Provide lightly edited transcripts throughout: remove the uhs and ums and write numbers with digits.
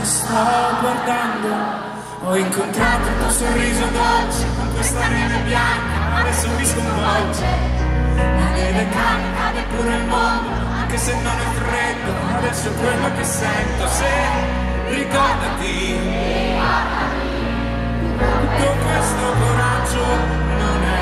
sto guardando, ho incontrato il tuo sorriso dolce con questa neve bianca, adesso mi sconvolge. La neve cade pure il mondo, anche se non è freddo, adesso è quello che sento. Se ricordati, tutto questo coraggio non è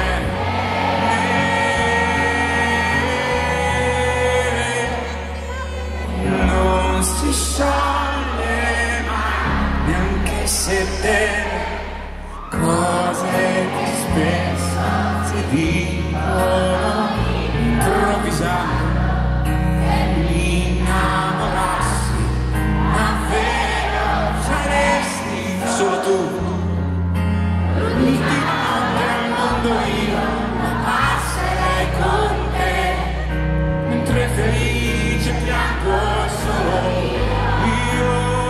non si scioglie mai, neanche se te cose che spesso si dicono improvvisando l'innamorarsi, davvero saresti solo tu l'ultima notte al mondo, io la passerei con te mentre felice piango solo io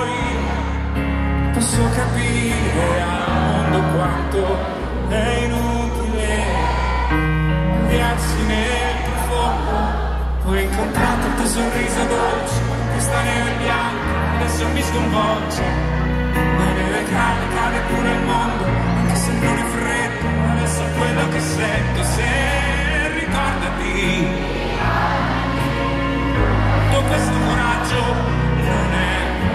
posso capire al mondo quanto è inutile avviarsi nel profondo. Ho incontrato il tuo sorriso dolce, questa neve bianca adesso mi sconvolge. La neve cade pure il mondo, anche se non è freddo, adesso è quello che sento. Se ricordati, tutto questo coraggio non è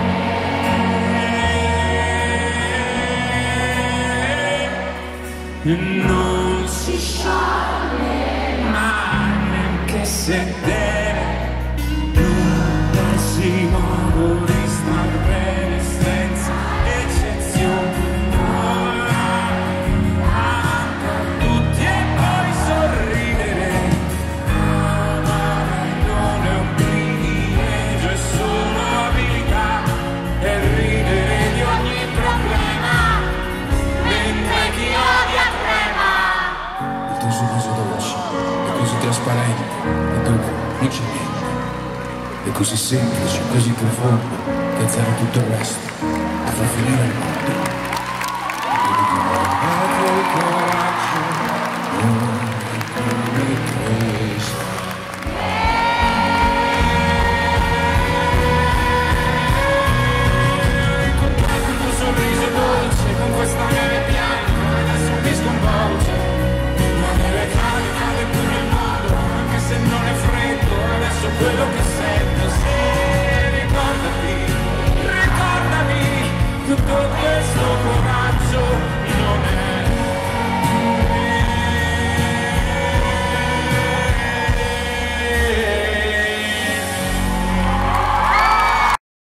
non si scioglie mai, neanche se deve nudarsi nuovo risparmere senza eccezione. Amare tutti e poi sorridere, amare non è un privilegio, è solo abilità, e ridere di ogni problema mentre chi odia trema. Il tuo sorriso dolce è così trasparente e dopo non c'è niente. È così semplice, così profondo che azzera tutto il resto e fa finire il mondo.